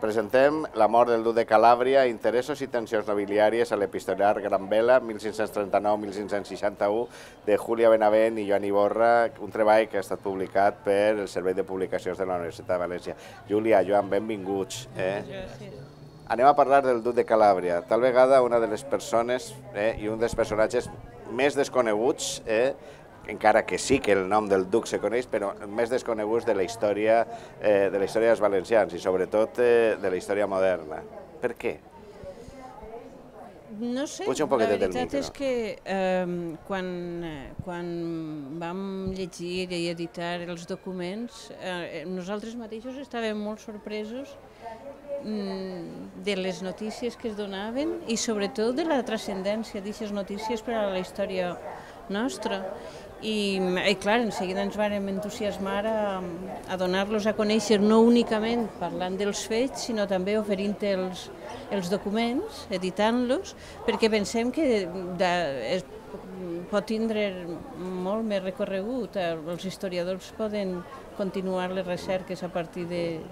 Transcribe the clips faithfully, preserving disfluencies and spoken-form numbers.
Presentem La mort del duc de Calàbria, interessos i tensions nobiliàries a l'epistoliar Gran Vela, mil cinc-cents trenta-nou a mil cinc-cents seixanta-u, de Júlia Benavent i Joan Iborra, un treball que ha estat publicat per el Servei de Publicacions de la Universitat de València. Júlia, Joan, benvinguts. Anem a parlar del duc de Calàbria, tal vegada una de les persones i un dels personatges més desconeguts, encara que sí que el nom del duc se coneix, però més desconeguts de la història de la història dels valencians i sobretot de la història moderna. Per què? No sé, la veritat és que quan vam llegir i editar els documents, nosaltres mateixos estàvem molt sorpresos de les notícies que es donaven i sobretot de la transcendència d'aquestes notícies per a la història nostra. I, clar, en seguida ens vam entusiasmar a donar-los a conèixer no únicament parlant dels fets, sinó també oferint els documents, editant-los, perquè pensem que pot tindre molt més recorregut. Els historiadors poden continuar les recerques a partir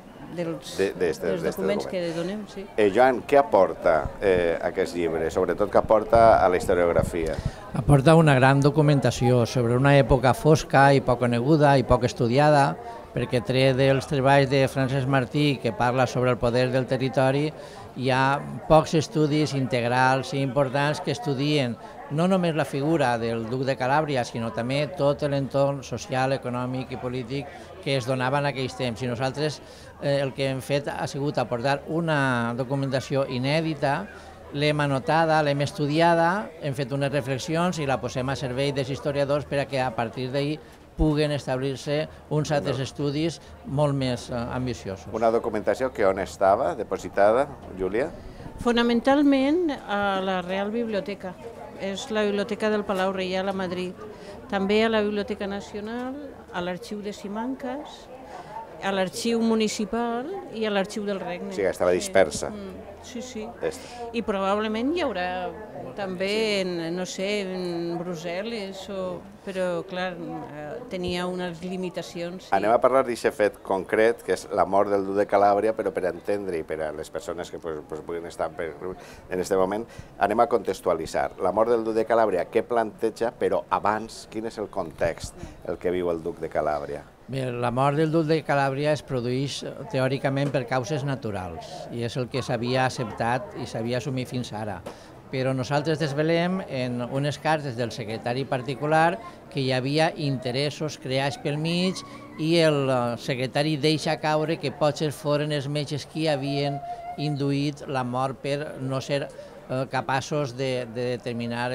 dels documents que donem. Joan, què aporta aquest llibre? Sobretot què aporta a la historiografia? Aporta una gran documentació sobre una època fosca i poc coneguda i poc estudiada, perquè tret dels treballs de Francesc Martí, que parla sobre el poder del territori, hi ha pocs estudis integrals i importants que estudien no només la figura del duc de Calàbria, sinó també tot l'entorn social, econòmic i polític que es donava en aquells temps. I nosaltres el que hem fet ha sigut aportar una documentació inèdita, l'hem anotada, l'hem estudiada, hem fet unes reflexions i la posem a servei dels historiadors per a que a partir d'ahir puguen establir-se uns altres estudis molt més ambiciosos. Una documentació que on estava depositada, Júlia? Fonamentalment a la Real Biblioteca. És la Biblioteca del Palau Reial a Madrid. També a la Biblioteca Nacional, a l'Arxiu de Simancas, a l'Arxiu Municipal i a l'Arxiu del Regne. O sigui, estava dispersa. Sí, sí. I probablement hi haurà també, no sé, en Brussel·les, però, clar, tenia unes limitacions. Anem a parlar d'aquest fet concret, que és la mort del duc de Calàbria, però per entendre i per a les persones que puguin estar en aquest moment, anem a contextualitzar. La mort del duc de Calàbria, què planteja, però abans, quin és el context el que viu el duc de Calàbria? La mort del duc de Calàbria es produeix teòricament per causes naturals i és el que s'havia acceptat i s'havia assumit fins ara. Però nosaltres desvelem en unes cartes del secretari particular que hi havia interessos creats pel mig i el secretari deixa caure que potser foren els metges qui havien induït la mort per no ser capaços de determinar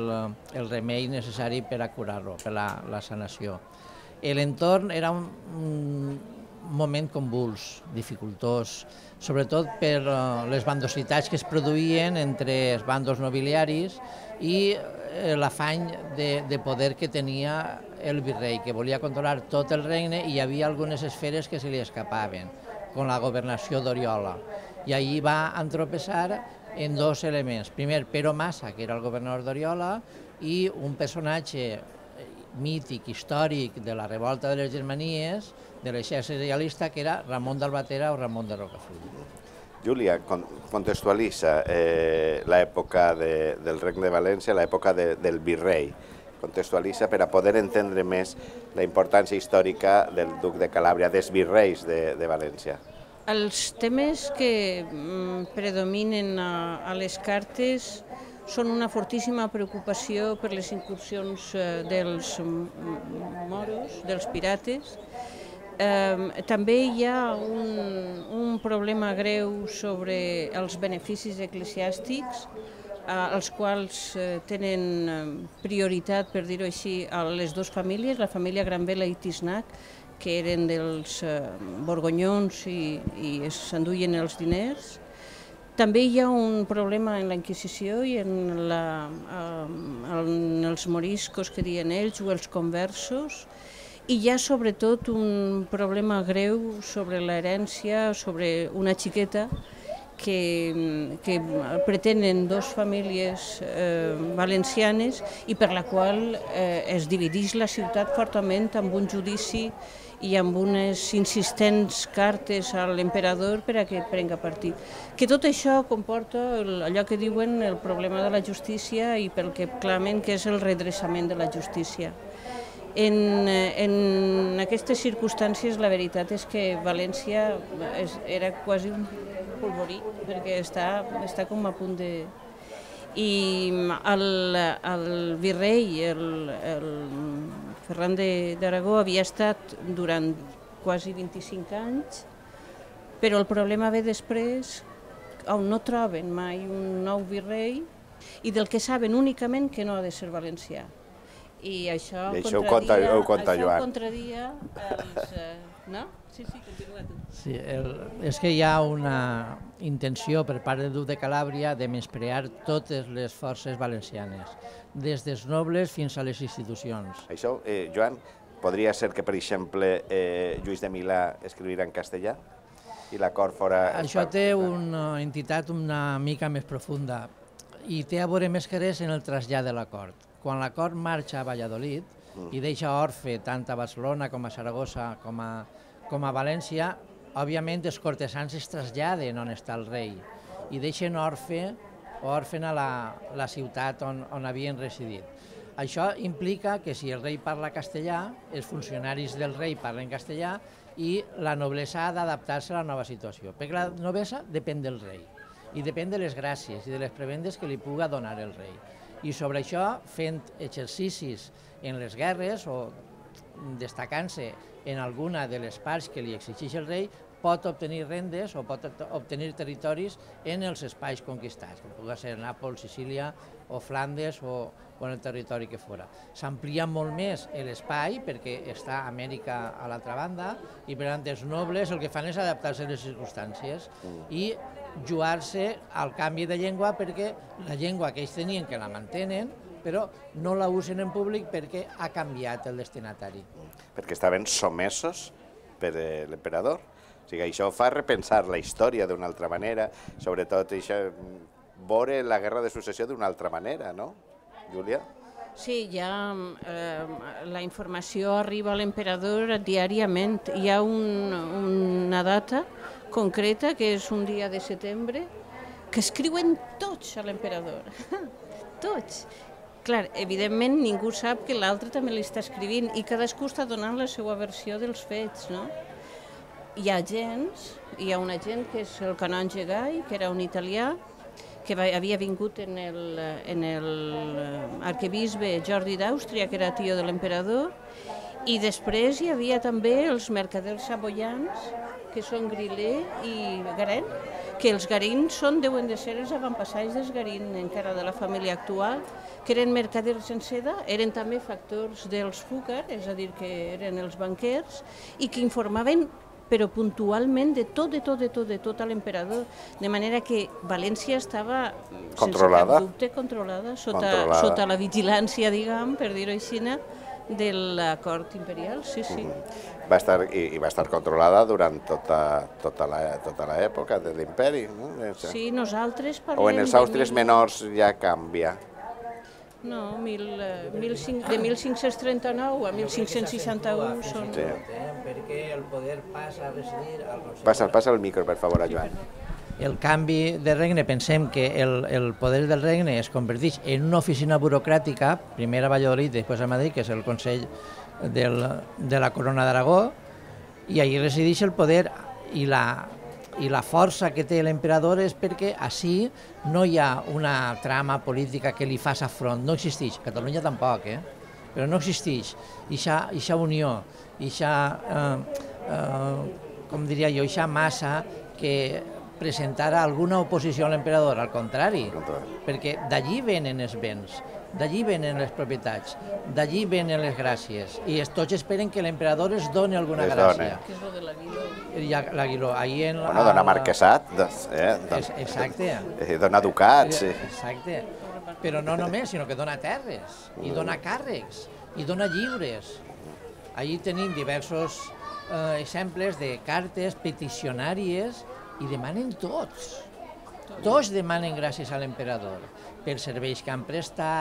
el remei necessari per a curar-lo, per la sanació. L'entorn era un moment convuls, dificultós, sobretot per les bandositats que es produïen entre els bandos nobiliaris i l'afany de poder que tenia el virrei, que volia controlar tot el regne i hi havia algunes esferes que se li escapaven, com la governació d'Oriola. I allí va entropessar en dos elements. Primer, Pero Massa, que era el governador d'Oriola, i un personatge mític, històric de la revolta de les Germanies, de l'exèrcit reialista, que era Ramon d'Albatera o Ramon de Rocafull. Júlia, contextualitza l'època del Regne de València, l'època del virrei. Contextualitza per a poder entendre més la importància històrica del duc de Calàbria, dels virreis de València. Els temes que predominen a les cartes són una fortíssima preocupació per les incursions dels moros, dels pirates. També hi ha un problema greu sobre els beneficis eclesiàstics, els quals tenen prioritat, per dir-ho així, a les dues famílies, la família Gran Vela i Tisnac, que eren dels borgonyons i s'enduien els diners. També hi ha un problema en la Inquisició i en els moriscos, que diuen ells, o els conversos, i hi ha sobretot un problema greu sobre l'herència, sobre una xiqueta que pretenen dues famílies valencianes i per la qual es divideix la ciutat fortament amb un judici i amb unes insistents cartes a l'emperador per a que prenga partit. Que tot això comporta allò que diuen el problema de la justícia i pel que clamen que és el redreçament de la justícia. En, en aquestes circumstàncies la veritat és que València era quasi un polvorí, perquè està, està com a punt de... I el, el virrei, el, el Ferran d'Aragó, havia estat durant quasi vint-i-cinc anys, però el problema ve després, on no troben mai un nou virrei i del que saben únicament que no ha de ser valencià. I això, I això contradia, ho conta, això Joan. contradia els... Eh, no? Sí, sí, continua tu. Sí, el, és que hi ha una intenció per part del duc de Calàbria de menysprear totes les forces valencianes, des dels nobles fins a les institucions. Això, eh, Joan, podria ser que, per exemple, eh, Lluís de Milà escrivira en castellà i la cort fora... Això té una entitat una mica més profunda i té a veure més que res en el trasllat de la cort. Quan la cort marxa a Valladolid mm. i deixa orfe tant a Barcelona com a Saragossa com a, com a València, òbviament els cortesans es traslladen on està el rei i deixen orfe o òrfena la, la ciutat on, on havien residit. Això implica que si el rei parla castellà, els funcionaris del rei parlen castellà i la noblesa ha d'adaptar-se a la nova situació, perquè la noblesa depèn del rei i depèn de les gràcies i de les prebendes que li puga donar el rei. I sobre això, fent exercicis en les guerres o destacant-se en alguna de les parts que li exigeix el rei, pot obtenir rendes o pot obtenir territoris en els espais conquistats, que pugui ser Nàpols, Sicília o Flandes o, o en el territori que fora. S'amplia molt més l'espai perquè està Amèrica a l'altra banda i per tant els nobles el que fan és adaptar-se a les circumstàncies i jugar-se al canvi de llengua perquè la llengua que ells tenien que la mantenen però no la usen en públic perquè ha canviat el destinatari. Perquè estaven somesos per l'emperador. O sigui, això fa repensar la història d'una altra manera, sobretot això, veure la guerra de successió d'una altra manera, no, Júlia? Sí, ja eh, la informació arriba a l'emperador diàriament. Hi ha un, una data concreta, que és un dia de setembre, que escriuen tots a l'emperador. Tots. Clar, evidentment ningú sap que l'altre també li està escrivint i cadascú està donant la seva versió dels fets, no? Hi ha agents, hi ha un agent que és el canonge Gai, que era un italià, que havia vingut en el, en el arquebisbe Jordi d'Àustria, que era tio de l'emperador, i després hi havia també els mercaders saboians, que són Grilé i Garín, que els Garín són, deuen de ser els avantpassats dels Garín, encara de la família actual, que eren mercaders en seda, eren també factors dels Fúcar, és a dir, que eren els banquers, i que informaven però puntualment de tot, de tot, de tot, de tot a l'emperador, de manera que València estava, controlada. sense cap dubte, controlada, sota, controlada. sota la vigilància, diguem, per dir-ho així, de la cort imperial, sí, sí. Va estar, i, i va estar controlada durant tota, tota l'època de l'imperi, no? Sí, nosaltres parlem... O en els Àustries menors ja canvia. No, mil, mil cinc, de mil cinc-cents trenta-nou a mil cinc-cents seixanta-u són... Sí. Perquè el poder passa a residir al Consell... Passa, passa el micro, per favor, a Joan. El canvi de regne, pensem que el, el poder del regne es converteix en una oficina burocràtica, primer a Valladolid, després a Madrid, que és el Consell del, de la Corona d'Aragó, i allí resideix el poder i la, i la força que té l'emperador és perquè així no hi ha una trama política que li faci front, no existeix, a Catalunya tampoc, eh? Però no existeix aquesta unió, aquesta, eh, eh, com diria jo, aquesta massa que presentara alguna oposició a l'emperador, al contrari, perquè d'allí venen els béns, d'allí venen les propietats, d'allí venen les gràcies, i tots esperen que l'emperador es doni alguna gràcia. Que és el de l'Aguiló. L'Aguiló, ahí en la... Bueno, dona marquesat, eh? Exacte. Dona ducats, sí. Exacte, però no només, sinó que dona terres, i dona càrrecs, i dona lliures. Allí tenim diversos eh, exemples de cartes peticionàries i demanen tots. Tots demanen gràcies a l'emperador, pels serveis que han prestat,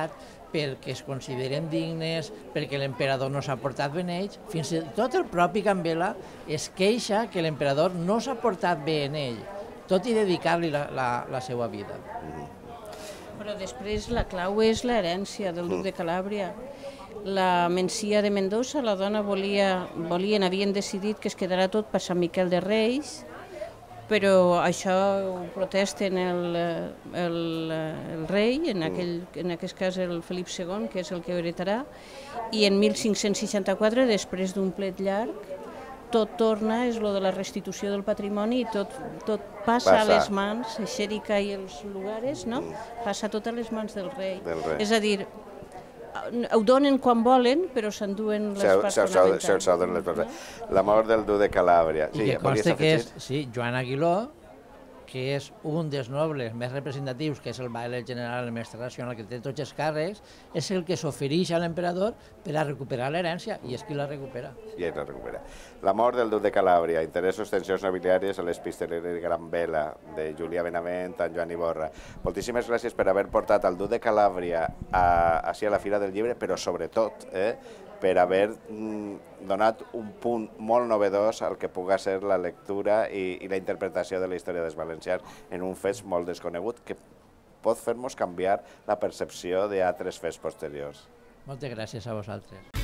perquè es consideren dignes, perquè l'emperador no s'ha portat bé en ells. Fins i tot el propi Gambela es queixa que l'emperador no s'ha portat bé en ell, tot i dedicar-li la, la, la seva vida. Però després la clau és l'herència del duc de Calàbria. La Mencia de Mendoza, la dona volia, volien, havien decidit que es quedarà tot per Sant Miquel de Reis, però això ho protesten el, el, el rei, en, aquell, en aquest cas el Felip segon, que és el que ho heretarà, i en mil cinc-cents seixanta-quatre, després d'un plet llarg, tot torna, és lo de la restitució del patrimoni, i tot, tot passa, passa a les mans, Xèrica i els lugares, no? Passa tot a les mans del rei. Del rei. És a dir, ho donen quan volen, però s'enduen les parts fonamentals. La mort del duc de Calàbria. I que consta que és, sí, Joan Aguiló, que és un dels nobles més representatius, que és el baile general, el mestre racional, que té tots els càrrecs, és el que s'ofereix a l'emperador per a recuperar l'herència, i és qui la recupera. I ell la recupera. La mort del duc de Calàbria, interessos, tensions nobiliàries a l'Episteleria de Gran Vela, de Julià Benavent, en Joan Iborra. Moltíssimes gràcies per haver portat el duc de Calàbria a, a la Fira del Llibre, però sobretot, eh, per haver mm, donat un punt molt novedós al que puga ser la lectura i, i la interpretació de la història dels valencians en un fet molt desconegut que pot fer-nos canviar la percepció d'altres fets posteriors. Moltes gràcies a vosaltres.